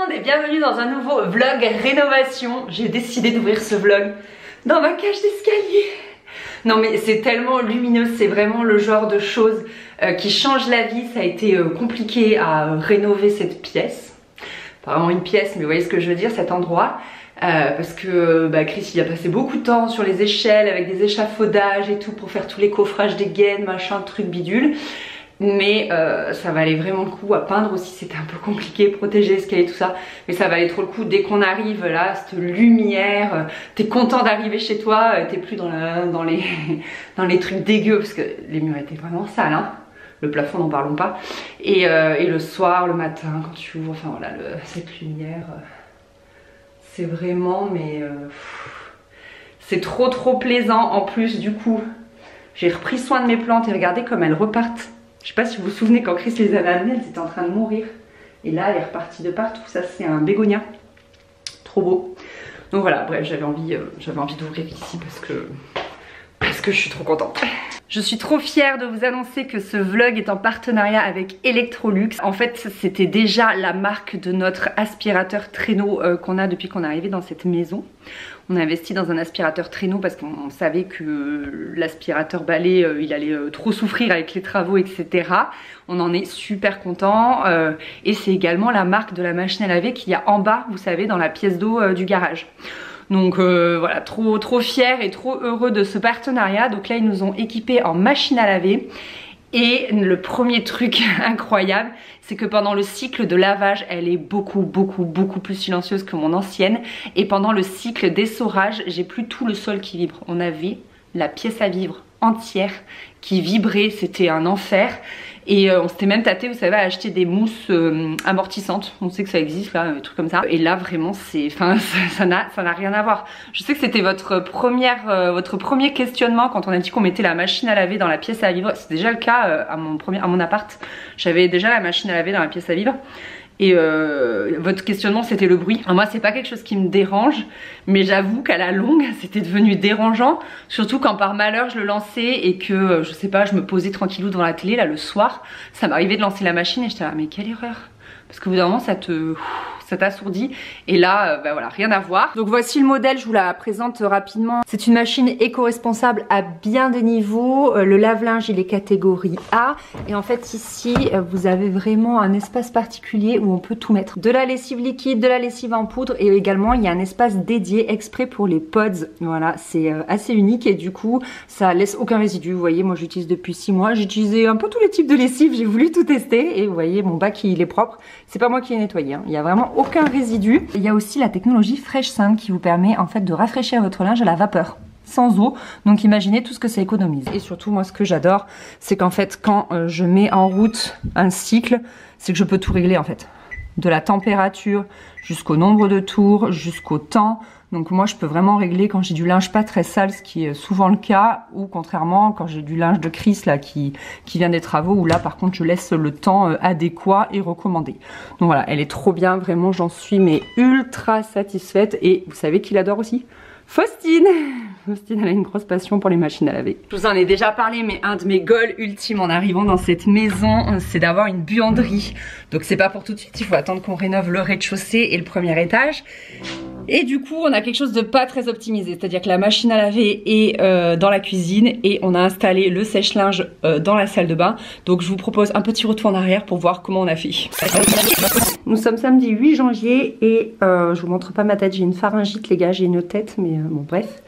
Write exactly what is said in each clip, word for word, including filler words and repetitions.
monde et bienvenue dans un nouveau vlog rénovation. J'ai décidé d'ouvrir ce vlog dans ma cage d'escalier. Non mais c'est tellement lumineux, c'est vraiment le genre de choses euh, qui change la vie. Ça a été euh, compliqué à euh, rénover cette pièce. Pas vraiment une pièce, mais vous voyez ce que je veux dire, cet endroit. Euh, parce que bah, Chris il a passé beaucoup de temps sur les échelles avec des échafaudages et tout pour faire tous les coffrages des gaines, machin, truc bidule. Mais euh, ça valait vraiment le coup. À peindre aussi c'était un peu compliqué, protéger l'escalier tout ça, mais ça valait trop le coup. Dès qu'on arrive là, cette lumière, euh, t'es content d'arriver chez toi, euh, t'es plus dans, la, dans, les, dans les trucs dégueux parce que les murs étaient vraiment sales hein. Le plafond n'en parlons pas. Et, euh, et le soir, le matin quand tu ouvres, enfin voilà, le, cette lumière euh, c'est vraiment mais euh, c'est trop trop plaisant. En plus du coup j'ai repris soin de mes plantes et regardez comme elles repartent. Je sais pas si vous vous souvenez quand Chris les avait amenées, elles étaient en train de mourir. Et là, elle est repartie de partout. Ça, c'est un bégonia. Trop beau. Donc voilà, bref, j'avais envie, euh, j'avais envie d'ouvrir ici parce que, parce que je suis trop contente. Je suis trop fière de vous annoncer que ce vlog est en partenariat avec Electrolux. En fait, c'était déjà la marque de notre aspirateur traîneau euh, qu'on a depuis qu'on est arrivé dans cette maison. On a investi dans un aspirateur traîneau parce qu'on savait que l'aspirateur balai, euh, il allait euh, trop souffrir avec les travaux, et cetera. On en est super content. Euh, et c'est également la marque de la machine à laver qu'il y a en bas, vous savez, dans la pièce d'eau euh, du garage. Donc euh, voilà, trop, trop fiers et trop heureux de ce partenariat. Donc là, ils nous ont équipés en machine à laver. Et le premier truc incroyable, c'est que pendant le cycle de lavage, elle est beaucoup, beaucoup, beaucoup plus silencieuse que mon ancienne. Et pendant le cycle d'essorage, j'ai plus tout le sol qui vibre. On avait la pièce à vivre entière qui vibrait, c'était un enfer. Et euh, on s'était même tâté, vous savez, à acheter des mousses euh, amortissantes. On sait que ça existe là, des trucs comme ça. Et là vraiment c'est, enfin ça n'a ça n'a rien à voir. Je sais que c'était votre première, euh, votre premier questionnement quand on a dit qu'on mettait la machine à laver dans la pièce à vivre. C'est déjà le cas euh, à mon premier, à mon appart. J'avais déjà la machine à laver dans la pièce à vivre. Et euh, votre questionnement c'était le bruit. Alors moi c'est pas quelque chose qui me dérange, mais j'avoue qu'à la longue c'était devenu dérangeant. Surtout quand par malheur je le lançais et que je sais pas, je me posais tranquillou devant la télé là le soir. Ça m'arrivait de lancer la machine et j'étais là mais quelle erreur. Parce que au bout d'un moment ça te... ça t'assourdit. Et là, euh, bah voilà, rien à voir. Donc voici le modèle, je vous la présente rapidement. C'est une machine éco-responsable à bien des niveaux. Euh, le lave-linge, il est catégorie A. Et en fait, ici, euh, vous avez vraiment un espace particulier où on peut tout mettre. De la lessive liquide, de la lessive en poudre. Et également, il y a un espace dédié exprès pour les pods. Voilà, c'est euh, assez unique. Et du coup, ça laisse aucun résidu. Vous voyez, moi, j'utilise depuis six mois. J'ai utilisé un peu tous les types de lessive. J'ai voulu tout tester. Et vous voyez, mon bac, il est propre. C'est pas moi qui l'ai nettoyé. Hein. Il y a vraiment aucun résidu. Il y a aussi la technologie Fresh Sand qui vous permet en fait de rafraîchir votre linge à la vapeur sans eau. Donc imaginez tout ce que ça économise. Et surtout moi ce que j'adore c'est qu'en fait quand euh, je mets en route un cycle, c'est que je peux tout régler en fait. De la température jusqu'au nombre de tours, jusqu'au temps. Donc moi je peux vraiment régler quand j'ai du linge pas très sale, ce qui est souvent le cas, ou contrairement quand j'ai du linge de Chris là qui, qui vient des travaux, où là par contre je laisse le temps adéquat et recommandé. Donc voilà, elle est trop bien, vraiment j'en suis mais ultra satisfaite. Et vous savez qui l'adore aussi? Faustine. Faustine elle a une grosse passion pour les machines à laver. Je vous en ai déjà parlé, mais un de mes goals ultimes en arrivant dans cette maison, c'est d'avoir une buanderie. Donc c'est pas pour tout de suite, il faut attendre qu'on rénove le rez-de-chaussée et le premier étage. Et du coup on a quelque chose de pas très optimisé, c'est-à-dire que la machine à laver est euh, dans la cuisine et on a installé le sèche-linge euh, dans la salle de bain. Donc je vous propose un petit retour en arrière pour voir comment on a fait. Nous sommes samedi huit janvier et euh, je vous montre pas ma tête, j'ai une pharyngite les gars, j'ai une tête mais euh, bon bref.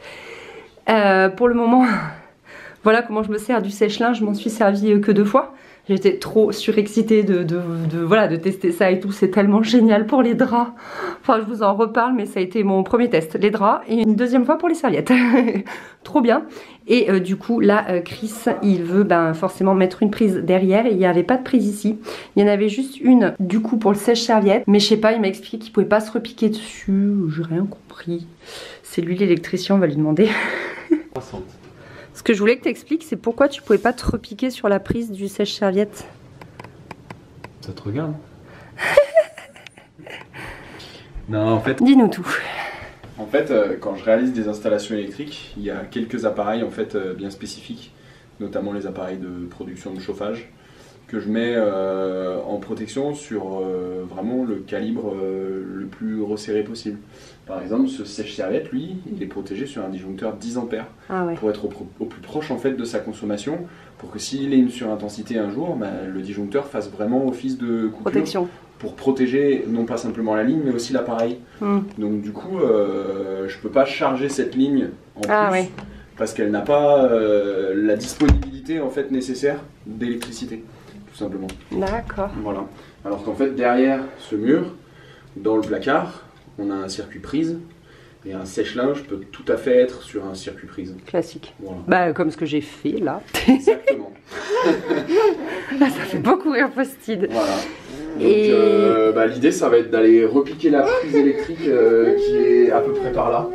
Euh, pour le moment, voilà comment je me sers du sèche-linge, je m'en suis servi que deux fois. J'étais trop surexcitée de, de, de, voilà, de tester ça et tout, c'est tellement génial pour les draps. Enfin je vous en reparle mais ça a été mon premier test, les draps, et une deuxième fois pour les serviettes. Trop bien. Et euh, du coup là euh, Chris il veut ben, forcément mettre une prise derrière et il n'y avait pas de prise ici. Il y en avait juste une du coup pour le sèche-serviette, mais je sais pas, il m'a expliqué qu'il pouvait pas se repiquer dessus, j'ai rien compris. C'est lui l'électricien, on va lui demander. soixante. Ce que je voulais que tu expliques, c'est pourquoi tu pouvais pas te repiquer sur la prise du sèche-serviette. Ça te regarde. Non, en fait... Dis-nous tout. En fait, euh, quand je réalise des installations électriques, il y a quelques appareils en fait euh, bien spécifiques, notamment les appareils de production de chauffage, que je mets euh, en protection sur euh, vraiment le calibre euh, le plus resserré possible. Par exemple, ce sèche-serviette, lui, il est protégé sur un disjoncteur dix ampères ah ouais. pour être au, au plus proche en fait de sa consommation, pour que s'il est une surintensité un jour, bah, le disjoncteur fasse vraiment office de coupure. Protection. Pour protéger non pas simplement la ligne, mais aussi l'appareil. Mm. Donc du coup, euh, je peux pas charger cette ligne en ah plus. Ouais. Parce qu'elle n'a pas euh, la disponibilité en fait nécessaire d'électricité, tout simplement. D'accord. Voilà. Alors qu'en fait derrière ce mur, dans le placard, on a un circuit prise et un sèche-linge peut tout à fait être sur un circuit prise. Classique. Voilà. Bah comme ce que j'ai fait là. Exactement. Là, ça fait beaucoup rire Faustine. Voilà. Donc et... euh, bah, l'idée ça va être d'aller repiquer la prise électrique euh, qui est à peu près par là.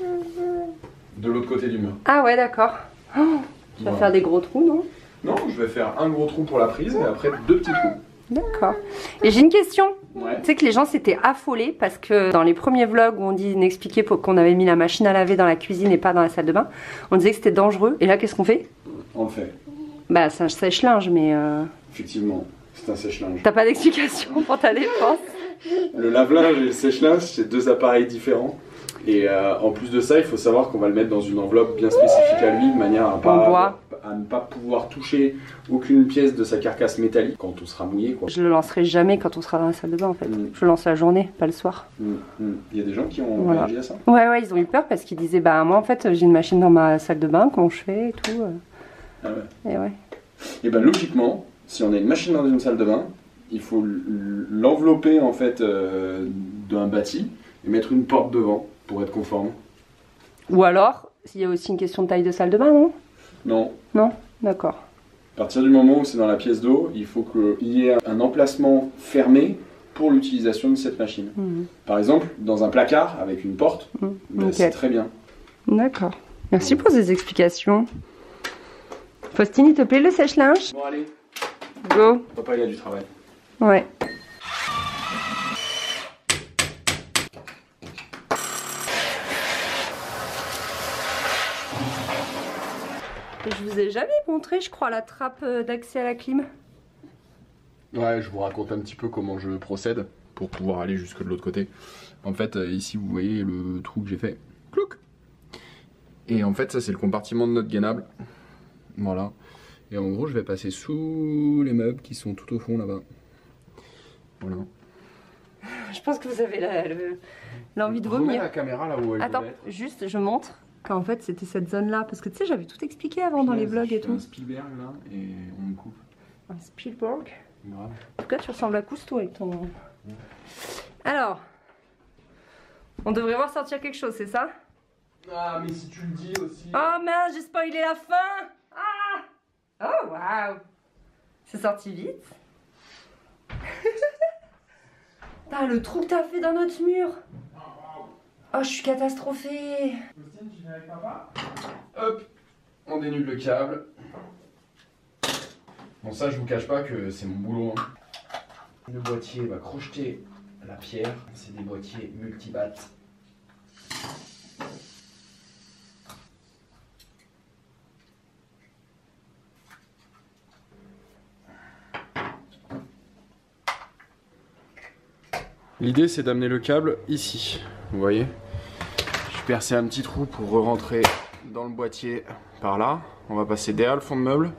De l'autre côté du mur. Ah ouais, d'accord. Oh, tu vas voilà. faire des gros trous, non? Non, je vais faire un gros trou pour la prise et après deux petits trous. D'accord. Et j'ai une question. Ouais. Tu sais que les gens s'étaient affolés parce que dans les premiers vlogs où on dit, on expliquait qu'on avait mis la machine à laver dans la cuisine et pas dans la salle de bain, on disait que c'était dangereux. Et là, qu'est-ce qu'on fait? On le fait. Bah, c'est un sèche-linge, mais... Euh... Effectivement, c'est un sèche-linge. T'as pas d'explication pour ta défense? Le lave-linge et le sèche-linge, c'est deux appareils différents. Et euh, en plus de ça, il faut savoir qu'on va le mettre dans une enveloppe bien spécifique à lui, de manière à, pas, à ne pas pouvoir toucher aucune pièce de sa carcasse métallique quand on sera mouillé, quoi. Je le lancerai jamais quand on sera dans la salle de bain en fait. Mm. Je le lance la journée, pas le soir. Mm. Mm. Il y a des gens qui ont voilà. réagi à ça? Ouais, ouais, ils ont eu peur parce qu'ils disaient bah moi en fait j'ai une machine dans ma salle de bain, comment je fais et tout. Ah ouais. Et ouais. Et ben logiquement, si on a une machine dans une salle de bain, il faut l'envelopper en fait euh, d'un bâti et mettre une porte devant. Pour être conforme. Ou alors, s'il y a aussi une question de taille de salle de bain, non? Non. Non? D'accord. À partir du moment où c'est dans la pièce d'eau, il faut qu'il y ait un emplacement fermé pour l'utilisation de cette machine. Mmh. Par exemple, dans un placard avec une porte, mmh. ben, okay. C'est très bien. D'accord. Merci pour ces explications. Faustine, il te plaît le sèche-linge? Bon allez. Go. Papa, il a du travail. Ouais. Je vous ai jamais montré, je crois, la trappe d'accès à la clim. Ouais, je vous raconte un petit peu comment je procède pour pouvoir aller jusque de l'autre côté. En fait, ici, vous voyez le trou que j'ai fait. Clouc. Et en fait, ça, c'est le compartiment de notre gainable. Voilà. Et en gros, je vais passer sous les meubles qui sont tout au fond là-bas. Voilà. Je pense que vous avez l'envie de vomir. Remets la caméra là où elle Attends, juste, je montre. Qu'en fait c'était cette zone là, parce que tu sais j'avais tout expliqué avant dans les vlogs et tout. Un Spielberg là et on me coupe. Un Spielberg. Grave. En tout cas tu ressembles à Cousteau avec ton... Ouais. Alors, on devrait voir sortir quelque chose, c'est ça? Ah mais si tu le dis aussi... Oh mince, j'ai spoilé la fin. Ah. Oh waouh. C'est sorti vite. Putain, le trou que t'as fait dans notre mur. Oh, je suis catastrophée. Faustine, tu viens avec papa? Hop, on dénude le câble. Bon, ça, je vous cache pas que c'est mon boulot. Hein. Le boîtier va crocheter la pierre. C'est des boîtiers multibat. L'idée, c'est d'amener le câble ici. Vous voyez? Je percé un petit trou pour re-rentrer dans le boîtier par là. On va passer derrière le fond de meuble,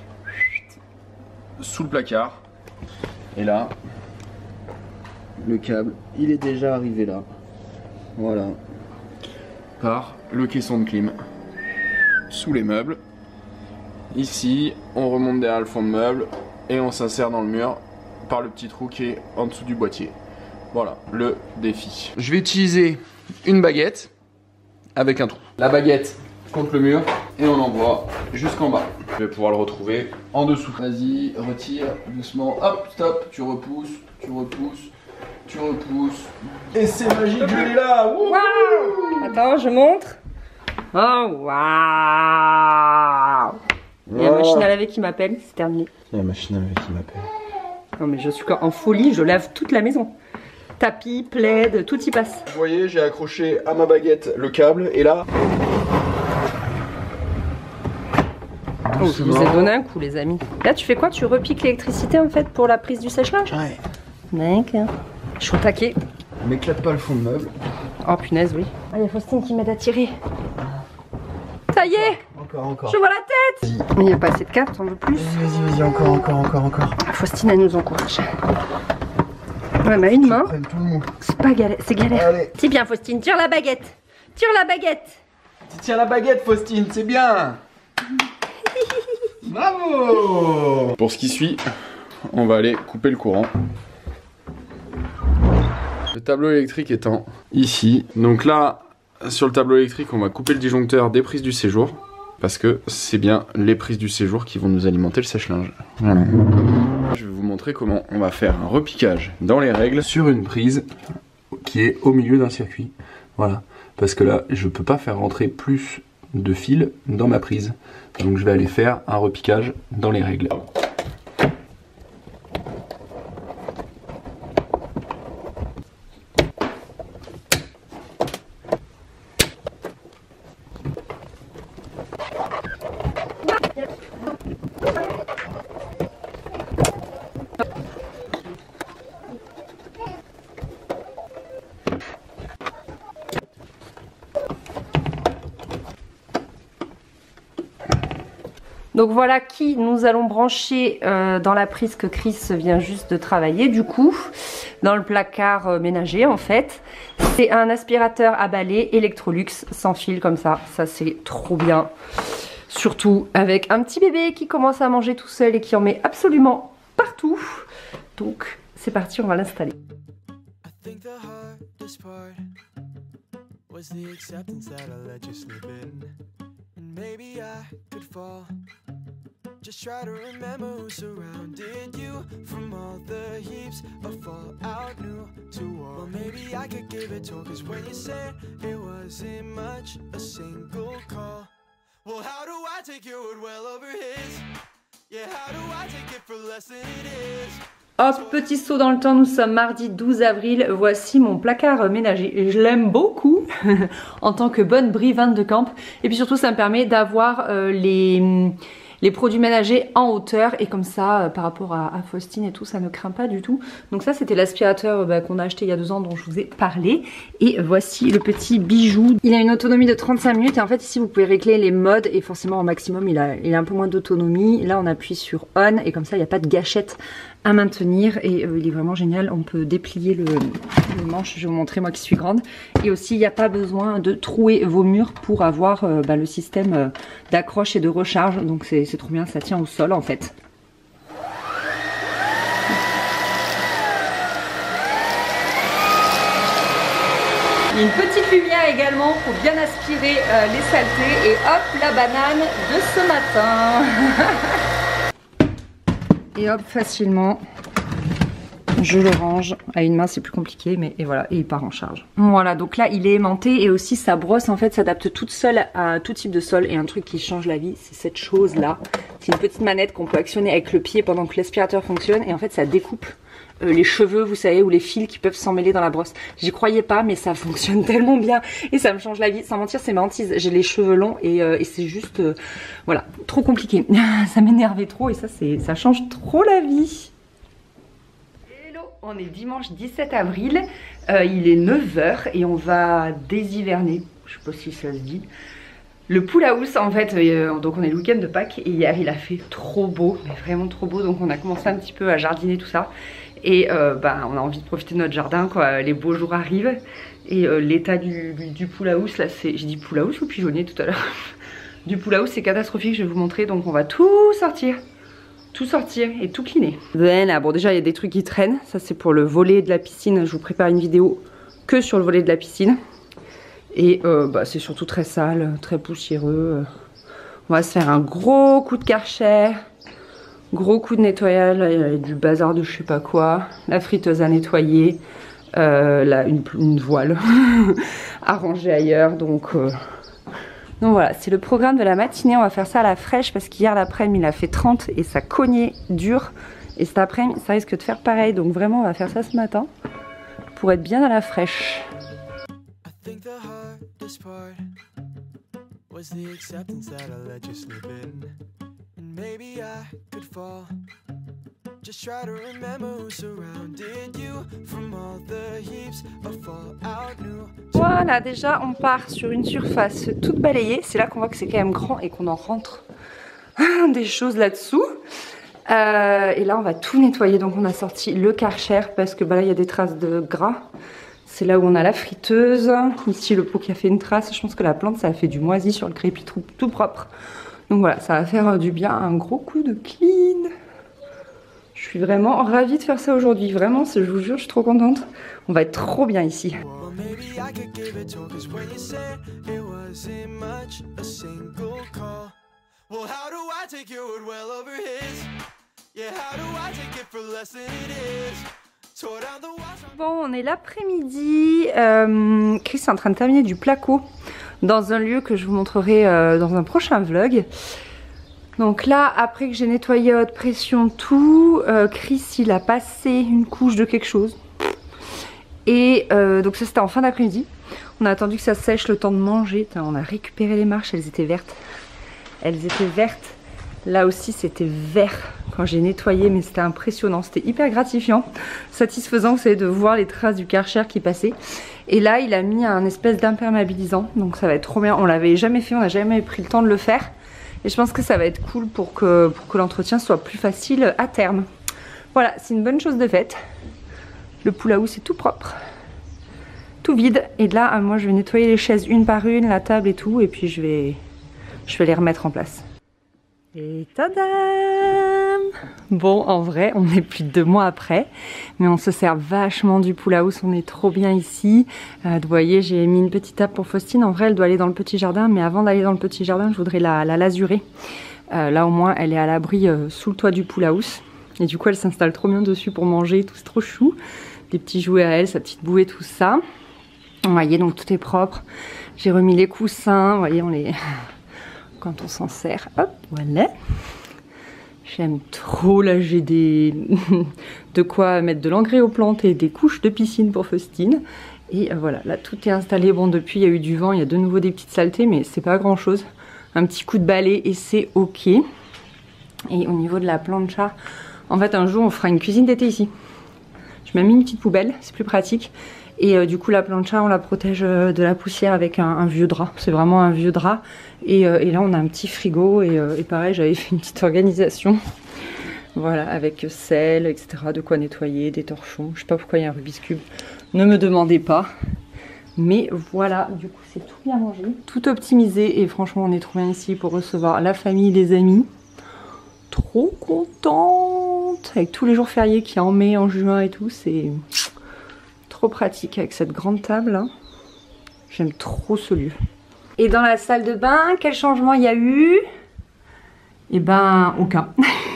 sous le placard. Et là, le câble, il est déjà arrivé là. Voilà. Par le caisson de clim. Sous les meubles. Ici, on remonte derrière le fond de meuble et on s'insère dans le mur par le petit trou qui est en dessous du boîtier. Voilà, le défi. Je vais utiliser une baguette avec un trou. La baguette contre le mur et on envoie jusqu'en bas. Je vais pouvoir le retrouver en dessous. Vas-y, retire doucement. Hop, stop, tu repousses, tu repousses, tu repousses. Et c'est magique, je l'ai là. Wow. Attends, je montre. Oh, waouh. Il y a la machine à laver qui m'appelle, c'est terminé. Il y a la machine à laver qui m'appelle. Non mais je suis en folie, je lave toute la maison. Tapis, plaid, tout y passe. Vous voyez, j'ai accroché à ma baguette le câble et là... Oh, je vous ai donné un coup, les amis. Là, tu fais quoi? Tu repiques l'électricité en fait pour la prise du sèche-linge? Ouais. D'accord. Je suis au taquet. M'éclate pas le fond de meuble. Oh punaise, oui. Ah, il y a Faustine qui m'aide à tirer. Ça y est! Encore, encore. Je vois la tête! Mais il n'y a pas assez de cartes, on veut plus. Vas-y, vas-y, encore, encore, encore, encore. Ah, Faustine, elle nous encourage. Ouais, mais à une main, c'est pas galère, c'est galère. Allez. C'est bien, Faustine, tire la baguette. Tire la baguette. Tu tiens la baguette, Faustine, c'est bien. Bravo. Pour ce qui suit, on va aller couper le courant. Le tableau électrique étant ici. Donc là, sur le tableau électrique, on va couper le disjoncteur des prises du séjour. Parce que c'est bien les prises du séjour qui vont nous alimenter le sèche-linge. Voilà. Je vais vous montrer comment on va faire un repiquage dans les règles sur une prise qui est au milieu d'un circuit. Voilà. Parce que là, je peux pas faire rentrer plus de fils dans ma prise. Donc je vais aller faire un repiquage dans les règles. Donc voilà qui nous allons brancher euh, dans la prise que Chris vient juste de travailler du coup, dans le placard euh, ménager en fait. C'est un aspirateur à balai Electrolux sans fil comme ça, ça c'est trop bien. Surtout avec un petit bébé qui commence à manger tout seul et qui en met absolument partout. Donc c'est parti, on va l'installer. Maybe I could fall. Just try to remember who surrounded you from all the heaps of fallout new to war. Well, maybe I could give it to her, cause when you said it wasn't much, a single call. Well, how do I take your word well over his? Yeah, how do I take it for less than it is? Hop, petit saut dans le temps, nous sommes mardi douze avril, voici mon placard ménager. Je l'aime beaucoup en tant que bonne brivante de camp. Et puis surtout, ça me permet d'avoir euh, les, les produits ménagers en hauteur. Et comme ça, euh, par rapport à, à Faustine et tout, ça ne craint pas du tout. Donc ça, c'était l'aspirateur euh, bah, qu'on a acheté il y a deux ans dont je vous ai parlé. Et voici le petit bijou. Il a une autonomie de trente-cinq minutes. Et en fait, ici, vous pouvez régler les modes. Et forcément, au maximum, il a, il a un peu moins d'autonomie. Là, on appuie sur on. Et comme ça, il n'y a pas de gâchette à maintenir et euh, il est vraiment génial. On peut déplier le, le manche, je vais vous montrer moi qui suis grande. Et aussi il n'y a pas besoin de trouer vos murs pour avoir euh, bah, le système euh, d'accroche et de recharge, donc c'est trop bien, ça tient au sol en fait. Il y a une petite lumière également pour bien aspirer euh, les saletés et hop la banane de ce matin. Et hop, facilement, je le range. À une main, c'est plus compliqué, mais et voilà, et il part en charge. Voilà, donc là, il est aimanté et aussi sa brosse, en fait, s'adapte toute seule à tout type de sol. Et un truc qui change la vie, c'est cette chose-là. C'est une petite manette qu'on peut actionner avec le pied pendant que l'aspirateur fonctionne. Et en fait, ça découpe euh, les cheveux, vous savez, ou les fils qui peuvent s'emmêler dans la brosse. J'y croyais pas, mais ça fonctionne tellement bien. Et ça me change la vie. Sans mentir, c'est ma hantise. J'ai les cheveux longs et, euh, et c'est juste, euh, voilà, trop compliqué. Ça m'énervait trop et ça, ça change trop la vie. Hello, on est dimanche dix-sept avril. Euh, il est neuf heures et on va déshiverner. Je sais pas si ça se dit. Le pool house en fait, euh, donc on est le week-end de Pâques et hier il a fait trop beau, mais vraiment trop beau, donc on a commencé un petit peu à jardiner tout ça et euh, bah, on a envie de profiter de notre jardin quoi, les beaux jours arrivent et euh, l'état du, du, du pool house là c'est, j'ai dit pool house ou pigeonnier tout à l'heure du pool house c'est catastrophique, je vais vous montrer, donc on va tout sortir, tout sortir et tout cleaner. Voilà, bon déjà il y a des trucs qui traînent, ça c'est pour le volet de la piscine, je vous prépare une vidéo que sur le volet de la piscine. Et euh, bah, c'est surtout très sale, très poussiéreux. On va se faire un gros coup de Karcher, gros coup de nettoyage. Là, il y a du bazar de je sais pas quoi. La friteuse à nettoyer, euh, là, une, une voile à ranger ailleurs. Donc, euh... donc voilà, c'est le programme de la matinée. On va faire ça à la fraîche parce qu'hier l'après-midi il a fait trente et ça cognait dur. Et cet après-midi ça risque de faire pareil. Donc vraiment on va faire ça ce matin pour être bien à la fraîche. Part was the acceptance that I let you slip in. maybe I could fall. Just try to remember who surrounded you from all the heaps of fallout new. Voilà, déjà on part sur une surface toute balayée. C'est là qu'on voit que c'est quand même grand et qu'on en rentre des choses là-dessous. Euh, et là on va tout nettoyer. Donc on a sorti le Karcher parce que bah, là il y a des traces de gras. C'est là où on a la friteuse. Ici le pot qui a fait une trace. Je pense que la plante ça a fait du moisi sur le crépi tout, tout propre. Donc voilà, ça va faire du bien. Un gros coup de clean. Je suis vraiment ravie de faire ça aujourd'hui. Vraiment, je vous jure, je suis trop contente. On va être trop bien ici. Bon, on est l'après-midi. Euh, Chris est en train de terminer du placo dans un lieu que je vous montrerai euh, dans un prochain vlog. Donc là, après que j'ai nettoyé à haute pression tout, euh, Chris il a passé une couche de quelque chose. Et euh, donc ça c'était en fin d'après-midi. On a attendu que ça sèche le temps de manger. Tain, on a récupéré les marches, elles étaient vertes. Elles étaient vertes. Là aussi c'était vert quand j'ai nettoyé, mais c'était impressionnant. C'était hyper gratifiant, satisfaisant, vous savez, de voir les traces du Karcher qui passaient. Et là il a mis un espèce d'imperméabilisant. Donc ça va être trop bien. On l'avait jamais fait, on n'a jamais pris le temps de le faire. Et je pense que ça va être cool pour que, pour que l'entretien soit plus facile à terme. Voilà, c'est une bonne chose de faite. Le poulaou c'est tout propre, tout vide. Et là, moi je vais nettoyer les chaises une par une, la table et tout. Et puis je vais, je vais les remettre en place. Et tadam! Bon, en vrai, on est plus de deux mois après, mais on se sert vachement du poulaou, on est trop bien ici. Euh, vous voyez, j'ai mis une petite table pour Faustine. En vrai, elle doit aller dans le petit jardin, mais avant d'aller dans le petit jardin, je voudrais la, la lasurer. Euh, là, au moins, elle est à l'abri euh, sous le toit du poulaou. Et du coup, elle s'installe trop bien dessus pour manger, tout c'est trop chou. Des petits jouets à elle, sa petite bouée, tout ça. Vous voyez, donc tout est propre. J'ai remis les coussins, vous voyez, on les... quand on s'en sert, hop, voilà. J'aime trop, là j'ai des... de quoi mettre de l'engrais aux plantes et des couches de piscine pour Faustine. Et voilà, là tout est installé. Bon, depuis il y a eu du vent, il y a de nouveau des petites saletés, mais c'est pas grand chose. Un petit coup de balai et c'est ok. Et au niveau de la plancha, en fait un jour on fera une cuisine d'été ici. Je mets mis une petite poubelle, c'est plus pratique. Et euh, du coup la plancha on la protège euh, de la poussière avec un, un vieux drap. C'est vraiment un vieux drap. Et, euh, et là on a un petit frigo et, euh, et pareil j'avais fait une petite organisation. Voilà, avec sel, et cetera. De quoi nettoyer, des torchons. Je sais pas pourquoi il y a un Rubik's Cube. Ne me demandez pas. Mais voilà, du coup c'est tout bien rangé. Tout optimisé et franchement on est trop bien ici pour recevoir la famille, les amis. Trop contente. Avec tous les jours fériés qu'il y a en mai, en juin et tout, c'est... trop pratique avec cette grande table. J'aime trop ce lieu. Et dans la salle de bain, quel changement il y a eu? Eh ben, aucun.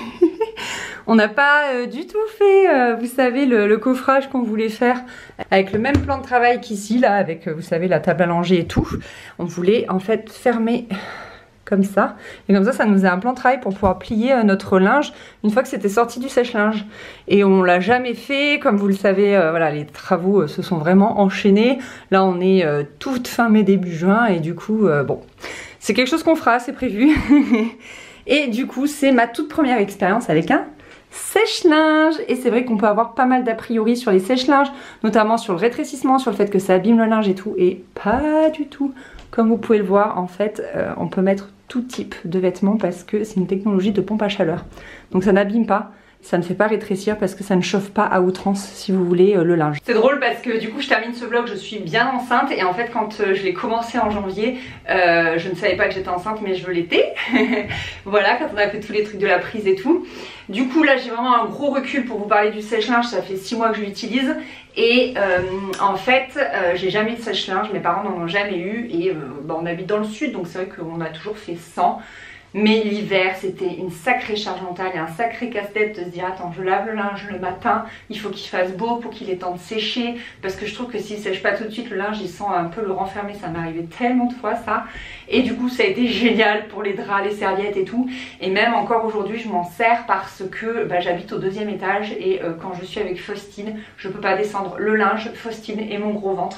On n'a pas euh, du tout fait, euh, vous savez, le, le coffrage qu'on voulait faire avec le même plan de travail qu'ici, là, avec, euh, vous savez, la table à langer et tout. On voulait en fait fermer comme ça. Et comme ça, ça nous faisait un plan de travail pour pouvoir plier euh, notre linge une fois que c'était sorti du sèche-linge. Et on l'a jamais fait. Comme vous le savez, euh, voilà, les travaux euh, se sont vraiment enchaînés. Là, on est euh, toute fin mai, début juin. Et du coup, euh, bon, c'est quelque chose qu'on fera, c'est prévu. Et du coup, c'est ma toute première expérience avec un sèche-linge. Et c'est vrai qu'on peut avoir pas mal d'a priori sur les sèche-linges, notamment sur le rétrécissement, sur le fait que ça abîme le linge et tout. Et pas du tout. Comme vous pouvez le voir, en fait, euh, on peut mettre tout type de vêtements parce que c'est une technologie de pompe à chaleur. Donc ça n'abîme pas, ça ne fait pas rétrécir parce que ça ne chauffe pas à outrance, si vous voulez, euh, le linge. C'est drôle parce que du coup je termine ce vlog, je suis bien enceinte et en fait quand euh, je l'ai commencé en janvier, euh, je ne savais pas que j'étais enceinte mais je l'étais. Voilà, quand on a fait tous les trucs de la prise et tout. Du coup là j'ai vraiment un gros recul pour vous parler du sèche-linge, ça fait six mois que je l'utilise. Et euh, en fait, euh, j'ai jamais eu de sèche-linge, mes parents n'en ont jamais eu. Et euh, bah, on habite dans le sud, donc c'est vrai qu'on a toujours fait sans. Mais l'hiver, c'était une sacrée charge mentale et un sacré casse-tête de se dire attends, je lave le linge le matin, il faut qu'il fasse beau pour qu'il ait temps de sécher. Parce que je trouve que s'il sèche pas tout de suite, le linge il sent un peu le renfermer, ça m'est arrivé tellement de fois ça. Et du coup, ça a été génial pour les draps, les serviettes et tout. Et même encore aujourd'hui, je m'en sers parce que bah, j'habite au deuxième étage et euh, quand je suis avec Faustine, je peux pas descendre le linge, Faustine et mon gros ventre.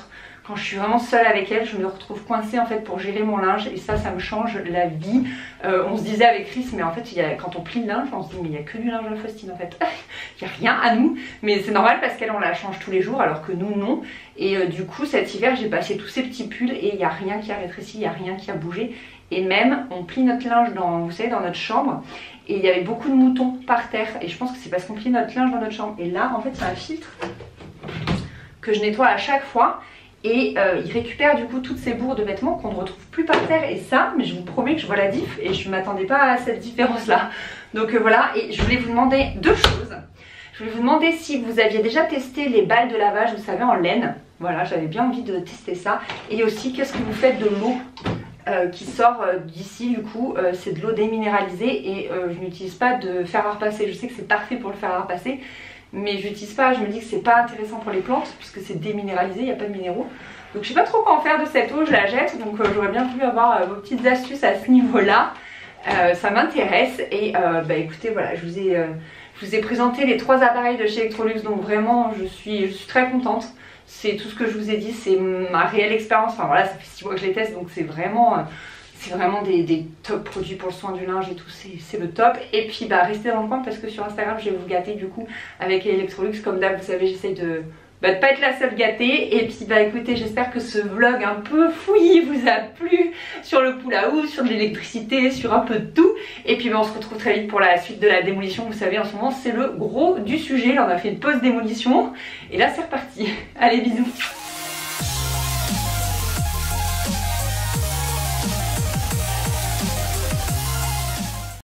quand je suis vraiment seule avec elle, je me retrouve coincée en fait pour gérer mon linge et ça, ça me change la vie. Euh, on se disait avec Chris, mais en fait, il y a, quand on plie le linge, on se dit mais il n'y a que du linge à Faustine en fait. Il n'y a rien à nous, mais c'est normal parce qu'elle on la change tous les jours alors que nous non. Et euh, du coup cet hiver j'ai passé tous ces petits pulls et il n'y a rien qui a rétréci, il n'y a rien qui a bougé. Et même on plie notre linge dans, vous savez, dans notre chambre et il y avait beaucoup de moutons par terre et je pense que c'est parce qu'on plie notre linge dans notre chambre. Et là en fait c'est un filtre que je nettoie à chaque fois. Et euh, il récupère du coup toutes ces bourres de vêtements qu'on ne retrouve plus par terre. Et ça, mais je vous promets que je vois la diff et je ne m'attendais pas à cette différence là. Donc euh, voilà, et je voulais vous demander deux choses. Je voulais vous demander si vous aviez déjà testé les balles de lavage, vous savez, en laine. Voilà, j'avais bien envie de tester ça. Et aussi, qu'est-ce que vous faites de l'eau euh, qui sort euh, d'ici du coup. euh, C'est de l'eau déminéralisée et euh, je n'utilise pas de fer à repasser. Je sais que c'est parfait pour le fer à repasser. Mais j'utilise pas, je me dis que c'est pas intéressant pour les plantes puisque c'est déminéralisé, il n'y a pas de minéraux. Donc je sais pas trop quoi en faire de cette eau, je la jette. Donc euh, j'aurais bien voulu avoir euh, vos petites astuces à ce niveau là. euh, Ça m'intéresse. Et euh, bah écoutez, voilà, je vous ai, euh, je vous ai présenté les trois appareils de chez Electrolux. Donc vraiment je suis, je suis très contente. C'est tout ce que je vous ai dit, c'est ma réelle expérience. Enfin voilà, ça fait six mois que je les teste, donc c'est vraiment... Euh, C'est vraiment des, des top produits pour le soin du linge et tout, c'est le top. Et puis bah restez dans le coin parce que sur Instagram je vais vous gâter du coup avec Electrolux. Comme d'hab, vous savez, j'essaye de bah, de pas être la seule gâtée. Et puis bah écoutez, j'espère que ce vlog un peu fouillis vous a plu sur le pool à housse, sur de l'électricité, sur un peu de tout. Et puis bah on se retrouve très vite pour la suite de la démolition. Vous savez, en ce moment c'est le gros du sujet. Là on a fait une pause démolition et là c'est reparti. Allez, bisous.